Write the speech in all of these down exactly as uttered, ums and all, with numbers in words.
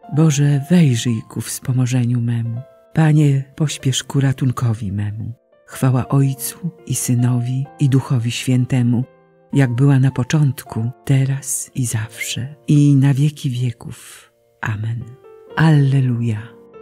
Boże, wejrzyj ku wspomożeniu memu. Panie, pośpiesz ku ratunkowi memu. Chwała Ojcu i Synowi i Duchowi Świętemu, jak była na początku, teraz i zawsze, i na wieki wieków. Amen. Alleluja.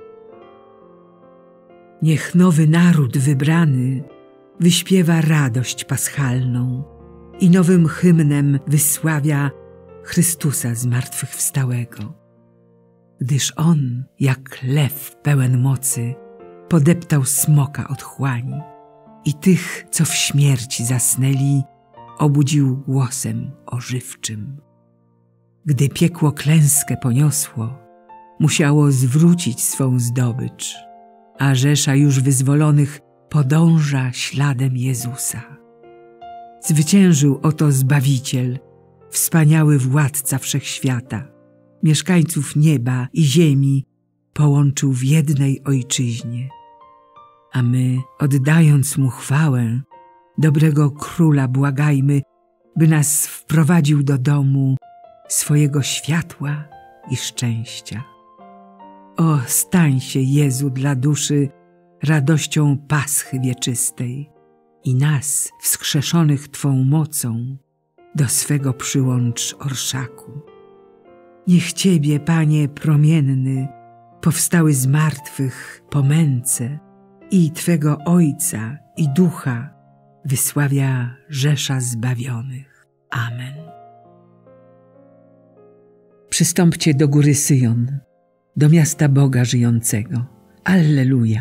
Niech nowy naród wybrany wyśpiewa radość paschalną i nowym hymnem wysławia Chrystusa zmartwychwstałego. Gdyż On, jak lew pełen mocy, podeptał smoka otchłani i tych, co w śmierci zasnęli, obudził głosem ożywczym. Gdy piekło klęskę poniosło, musiało zwrócić swą zdobycz, a rzesza już wyzwolonych podąża śladem Jezusa. Zwyciężył oto Zbawiciel, wspaniały Władca Wszechświata, mieszkańców nieba i ziemi połączył w jednej Ojczyźnie. A my, oddając Mu chwałę, dobrego Króla błagajmy, by nas wprowadził do domu swojego światła i szczęścia. O, stań się, Jezu, dla duszy radością Paschy wieczystej i nas, wskrzeszonych Twą mocą, do swego przyłącz orszaku. Niech Ciebie, Panie promienny, powstały z martwych po męce i Twego Ojca i Ducha wysławia rzesza zbawionych. Amen. Przystąpcie do góry Syjon, do miasta Boga żyjącego. Alleluja.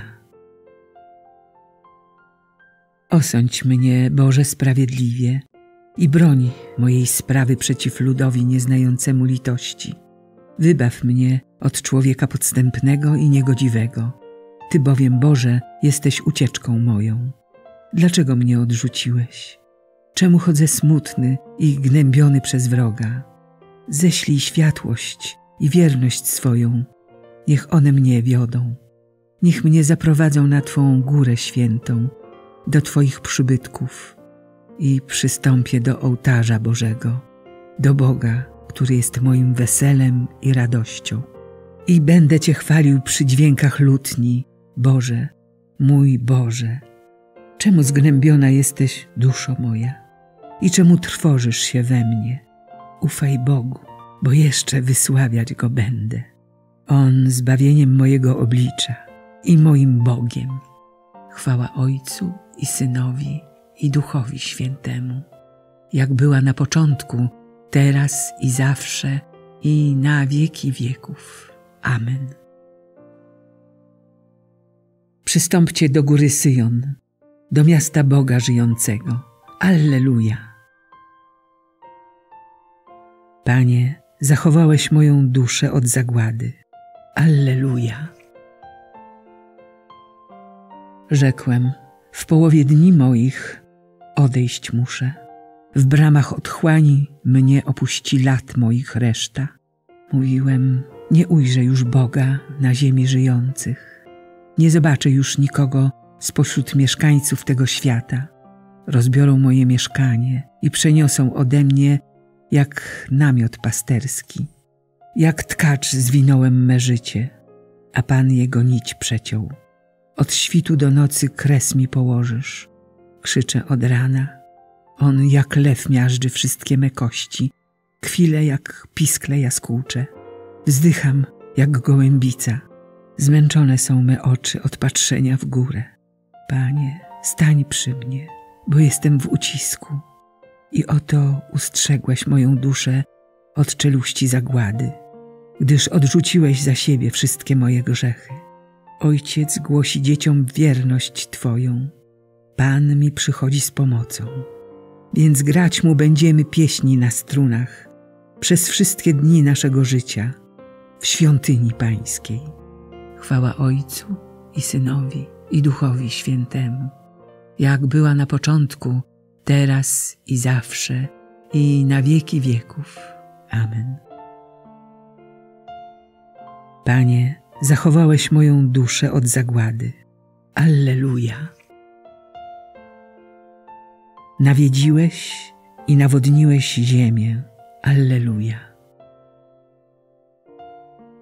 Osądź mnie, Boże, sprawiedliwie i broń mojej sprawy przeciw ludowi nieznającemu litości. Wybaw mnie od człowieka podstępnego i niegodziwego. Ty bowiem, Boże, jesteś ucieczką moją. Dlaczego mnie odrzuciłeś? Czemu chodzę smutny i gnębiony przez wroga? Ześlij światłość i wierność swoją. Niech one mnie wiodą. Niech mnie zaprowadzą na Twą górę świętą, do Twoich przybytków i przystąpię do ołtarza Bożego, do Boga, który jest moim weselem i radością. I będę Cię chwalił przy dźwiękach lutni, Boże, mój Boże. Czemu zgnębiona jesteś, duszo moja? I czemu trwożysz się we mnie? Ufaj Bogu, bo jeszcze wysławiać Go będę. On zbawieniem mojego oblicza i moim Bogiem. Chwała Ojcu i Synowi i Duchowi Świętemu, jak była na początku, teraz i zawsze, i na wieki wieków. Amen. Przystąpcie do góry Syjon, do miasta Boga żyjącego. Alleluja. Panie, zachowałeś moją duszę od zagłady. Alleluja. Rzekłem, w połowie dni moich odejść muszę. W bramach otchłani mnie opuści lat moich reszta. Mówiłem, nie ujrzę już Boga na ziemi żyjących. Nie zobaczę już nikogo spośród mieszkańców tego świata. Rozbiorą moje mieszkanie i przeniosą ode mnie jak namiot pasterski. Jak tkacz zwinąłem me życie, a Pan jego nić przeciął. Od świtu do nocy kres mi położysz. Krzyczę od rana. On jak lew miażdży wszystkie me kości. Kwile jak piskle jaskółcze. Wzdycham jak gołębica. Zmęczone są me oczy od patrzenia w górę. Panie, stań przy mnie, bo jestem w ucisku. I oto ustrzegłeś moją duszę od czeluści zagłady, gdyż odrzuciłeś za siebie wszystkie moje grzechy. Ojciec głosi dzieciom wierność Twoją. Pan mi przychodzi z pomocą. Więc grać Mu będziemy pieśni na strunach przez wszystkie dni naszego życia w świątyni Pańskiej. Chwała Ojcu i Synowi i Duchowi Świętemu, jak była na początku, teraz i zawsze, i na wieki wieków. Amen. Panie, zachowałeś moją duszę od zagłady. Alleluja. Nawiedziłeś i nawodniłeś ziemię. Alleluja.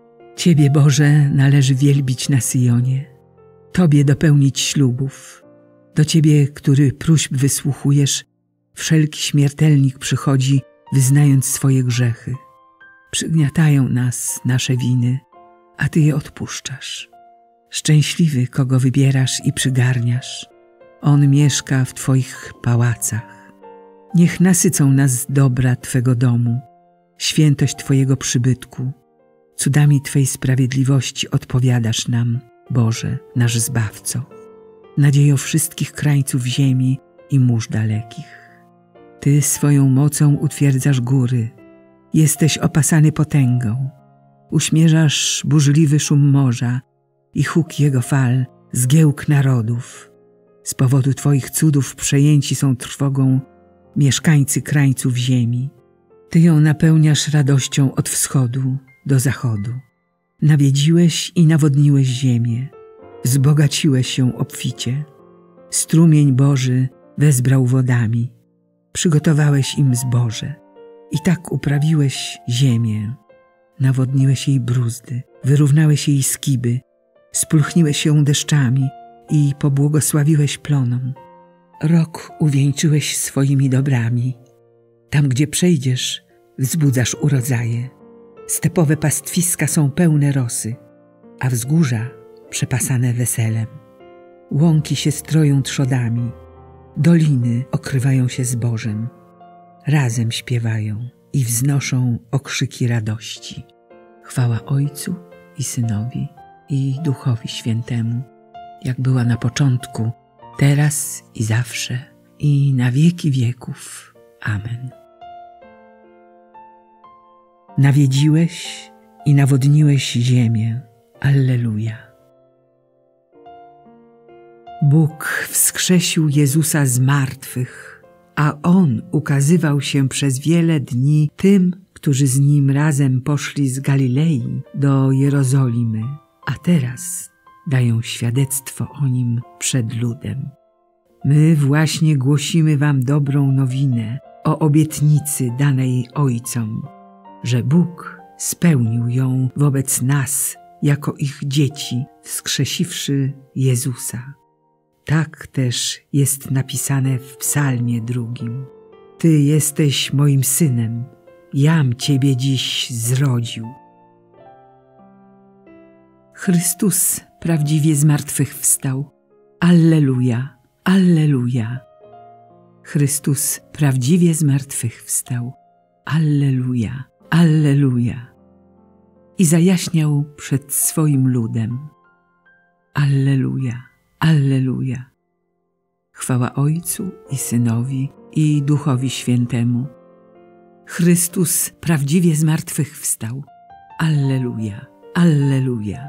Ciebie, Boże, należy wielbić na Syjonie, Tobie dopełnić ślubów. Do Ciebie, który próśb wysłuchujesz, wszelki śmiertelnik przychodzi, wyznając swoje grzechy. Przygniatają nas nasze winy, a Ty je odpuszczasz. Szczęśliwy, kogo wybierasz i przygarniasz. On mieszka w Twoich pałacach. Niech nasycą nas dobra Twego domu, świętość Twojego przybytku. Cudami Twej sprawiedliwości odpowiadasz nam, Boże, nasz Zbawco. Nadziejo wszystkich krańców ziemi i mórz dalekich. Ty swoją mocą utwierdzasz góry. Jesteś opasany potęgą. Uśmierzasz burzliwy szum morza i huk jego fal, zgiełk narodów. Z powodu Twoich cudów przejęci są trwogą mieszkańcy krańców ziemi. Ty ją napełniasz radością od wschodu do zachodu. Nawiedziłeś i nawodniłeś ziemię. Wzbogaciłeś ją obficie. Strumień Boży wezbrał wodami. Przygotowałeś im zboże. I tak uprawiłeś ziemię. Nawodniłeś jej bruzdy, wyrównałeś jej skiby, spulchniłeś ją deszczami i pobłogosławiłeś plonom. Rok uwieńczyłeś swoimi dobrami. Tam, gdzie przejdziesz, wzbudzasz urodzaje. Stepowe pastwiska są pełne rosy, a wzgórza przepasane weselem. Łąki się stroją trzodami, doliny okrywają się zbożem. Razem śpiewają i wznoszą okrzyki radości. Chwała Ojcu i Synowi i Duchowi Świętemu, jak była na początku, teraz i zawsze, i na wieki wieków. Amen. Nawiedziłeś i nawodniłeś ziemię. Alleluja. Bóg wskrzesił Jezusa z martwych, a On ukazywał się przez wiele dni tym, którzy z Nim razem poszli z Galilei do Jerozolimy, a teraz dają świadectwo o Nim przed ludem. My właśnie głosimy wam dobrą nowinę o obietnicy danej Ojcom, że Bóg spełnił ją wobec nas jako ich dzieci, wskrzesiwszy Jezusa. Tak też jest napisane w psalmie drugim. Ty jesteś moim synem, jam Ciebie dziś zrodził. Chrystus prawdziwie zmartwychwstał. Alleluja, alleluja. Chrystus prawdziwie zmartwychwstał. Alleluja, alleluja. I zajaśniał przed swoim ludem. Alleluja, alleluja. Chwała Ojcu i Synowi i Duchowi Świętemu. Chrystus prawdziwie zmartwychwstał. Alleluja, alleluja.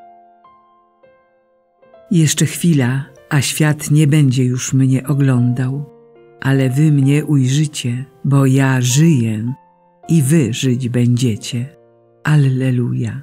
Jeszcze chwila, a świat nie będzie już mnie oglądał, ale wy mnie ujrzycie, bo ja żyję i wy żyć będziecie. Alleluja.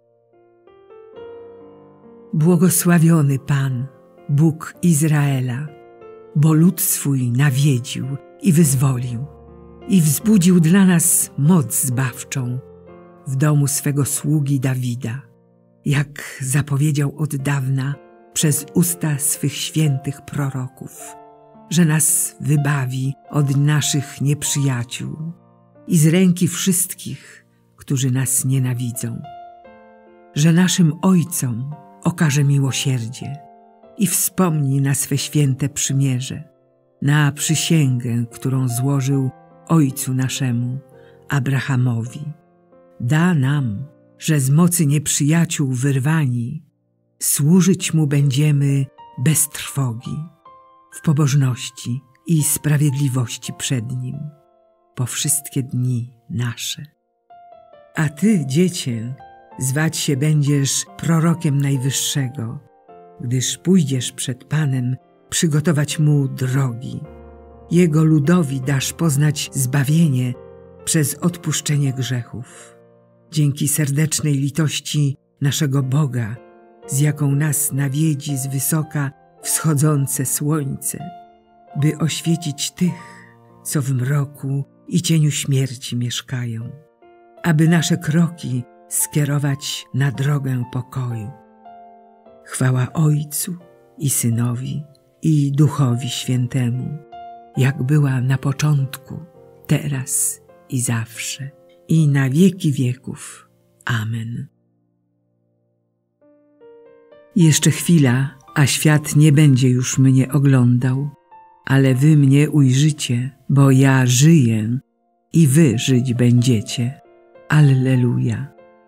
Błogosławiony Pan, Bóg Izraela, bo lud swój nawiedził i wyzwolił i wzbudził dla nas moc zbawczą w domu swego sługi Dawida, jak zapowiedział od dawna przez usta swych świętych proroków, że nas wybawi od naszych nieprzyjaciół i z ręki wszystkich, którzy nas nienawidzą, że naszym ojcom okaże miłosierdzie i wspomni na swe święte przymierze, na przysięgę, którą złożył ojcu naszemu, Abrahamowi. Da nam, że z mocy nieprzyjaciół wyrwani, służyć Mu będziemy bez trwogi, w pobożności i sprawiedliwości przed Nim, po wszystkie dni nasze. A Ty, Dziecię, zwać się będziesz prorokiem Najwyższego, gdyż pójdziesz przed Panem przygotować Mu drogi. Jego ludowi dasz poznać zbawienie przez odpuszczenie grzechów. Dzięki serdecznej litości naszego Boga, z jaką nas nawiedzi z wysoka wschodzące słońce, by oświecić tych, co w mroku i cieniu śmierci mieszkają, aby nasze kroki skierować na drogę pokoju. Chwała Ojcu i Synowi i Duchowi Świętemu, jak była na początku, teraz i zawsze, i na wieki wieków. Amen. Jeszcze chwila, a świat nie będzie już mnie oglądał, ale wy mnie ujrzycie, bo ja żyję i wy żyć będziecie. Alleluja.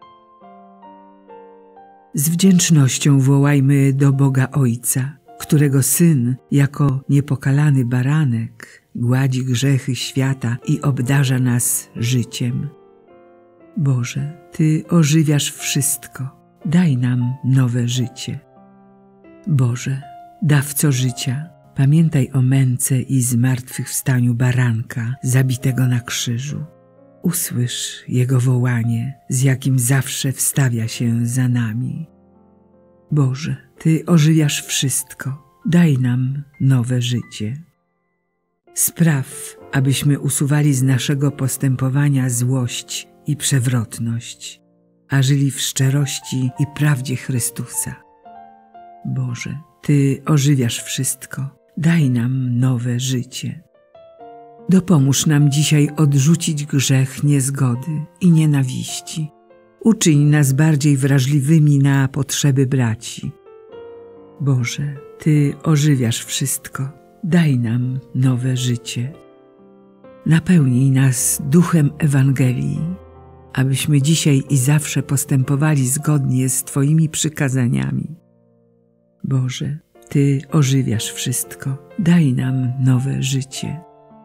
Z wdzięcznością wołajmy do Boga Ojca, którego Syn jako niepokalany baranek gładzi grzechy świata i obdarza nas życiem. Boże, Ty ożywiasz wszystko, daj nam nowe życie. Boże, dawco życia, pamiętaj o męce i zmartwychwstaniu baranka zabitego na krzyżu. Usłysz Jego wołanie, z jakim zawsze wstawia się za nami. Boże, Ty ożywiasz wszystko, daj nam nowe życie. Spraw, abyśmy usuwali z naszego postępowania złość i przewrotność, a żyli w szczerości i prawdzie Chrystusa. Boże, Ty ożywiasz wszystko, daj nam nowe życie. Dopomóż nam dzisiaj odrzucić grzech niezgody i nienawiści. Uczyń nas bardziej wrażliwymi na potrzeby braci. Boże, Ty ożywiasz wszystko, daj nam nowe życie. Napełnij nas duchem Ewangelii, abyśmy dzisiaj i zawsze postępowali zgodnie z Twoimi przykazaniami. Boże, Ty ożywiasz wszystko, daj nam nowe życie.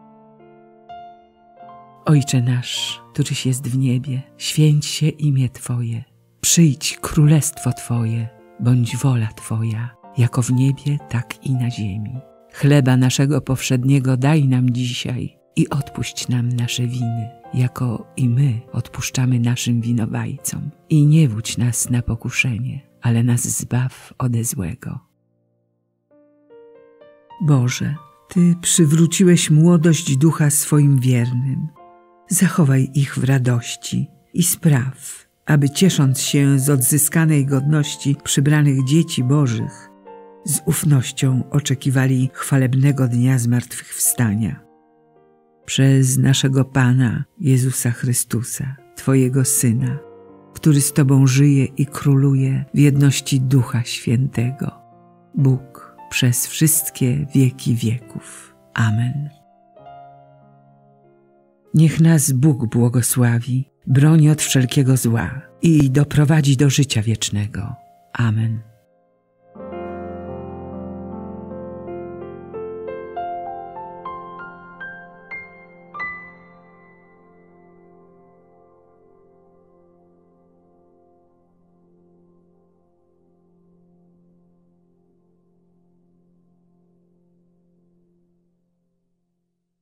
Ojcze nasz, któryś jest w niebie, święć się imię Twoje. Przyjdź królestwo Twoje, bądź wola Twoja, jako w niebie, tak i na ziemi. Chleba naszego powszedniego daj nam dzisiaj i odpuść nam nasze winy, jako i my odpuszczamy naszym winowajcom. I nie wódź nas na pokuszenie, ale nas zbaw ode złego. Boże, Ty przywróciłeś młodość ducha swoim wiernym. Zachowaj ich w radości i spraw, aby ciesząc się z odzyskanej godności przybranych dzieci Bożych, z ufnością oczekiwali chwalebnego dnia zmartwychwstania. Przez naszego Pana Jezusa Chrystusa, Twojego Syna, który z Tobą żyje i króluje w jedności Ducha Świętego, Bóg przez wszystkie wieki wieków. Amen. Niech nas Bóg błogosławi, broni od wszelkiego zła i doprowadzi do życia wiecznego. Amen.